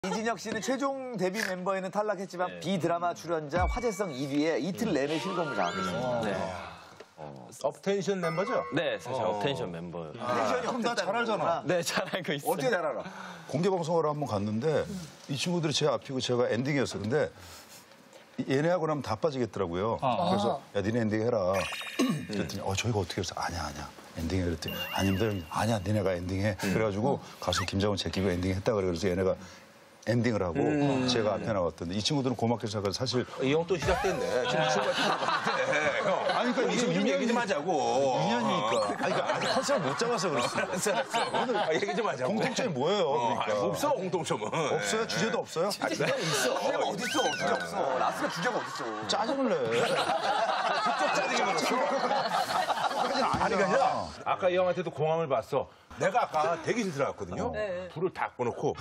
이진혁 씨는 최종 데뷔 멤버에는 탈락했지만 비드라마 출연자 화제성 1위에 이틀 내내 실검을 장악했습니다. 네. 업텐션 멤버죠? 네, 사실 업텐션 멤버예요. 그럼 나 잘 알잖아. 네, 잘 알고 있어요. 어떻게 잘 알아? 공개 방송을 한번 갔는데 이 친구들이 제 앞이고 제가 엔딩이었어. 근데 얘네하고 나면 다 빠지겠더라고요. 그래서 야 니네 엔딩 해라. 그랬더니 저희가 어떻게 해서 아니야. 엔딩해 그랬더니 아닙니다. 아니야 니네가 엔딩해. 그래가지고 가수 김장훈 제끼고 엔딩 했다 그래서 얘네가 엔딩을 하고 제가 앞에 나왔던데 이 친구들은 고맙게 생각해서 사실 이 형 또 시작됐네. 지금 친구가 시작했는데. 형. 아니 그러니까 이게 좀 얘기 좀 하자고. 2년이니까. 아니 그러니까 아직 컨셉을 못 잡아서 그랬어. 오늘 얘기 좀 하자고. 공통점이 뭐예요? 그러니까. 없어 공통점은. 없어요? 주제도 없어요? 주제가 어딨어? 주제가 없어. 라스가 주제가 어딨어? 짜증을 내. 아니 그냥 아까 이 형한테도 공항을 봤어. 내가 아까 대기실 들어갔거든요. 불을 다 꺼놓고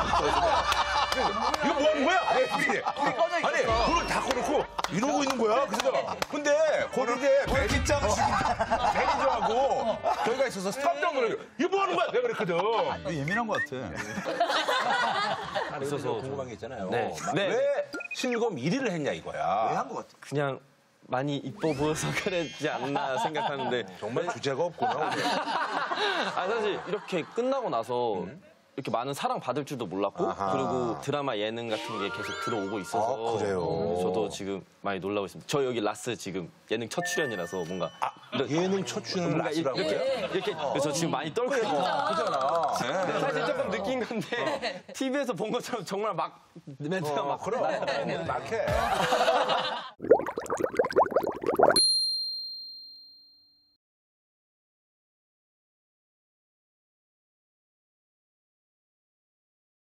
이거 뭐 하는 거야? 아니 불을 다 꺼놓고 이러고 있는 거야. 그래서 근데 거기에 매니저하고 저희가 있어서 깜짝 놀라요. 이거 뭐 하는 거야? 내가 그랬거든. 예민한 것 같아. 그래서 궁금한 게 있잖아요. 네. 왜 실검 1위를 했냐 이거야. 왜 한 것 같아? 그냥 많이 이뻐 보여서 그랬지 않나 생각하는데. 정말 주제가 없구나. 오늘. 사실 이렇게 끝나고 나서 이렇게 많은 사랑 받을 줄도 몰랐고 그리고 드라마 예능 같은 게 계속 들어오고 있어서 그래요? 저도 지금 많이 놀라고 있습니다. 저 여기 라스 지금 예능 첫 출연이라서 뭔가 예능 첫 출연을 뭔가 라스라고 이렇게 그래서 지금 많이 떨고 있어요. 그잖아. 사실 조금 느낀 건데 TV에서 본 것처럼 정말 막 멘트가 막 그럼 막해.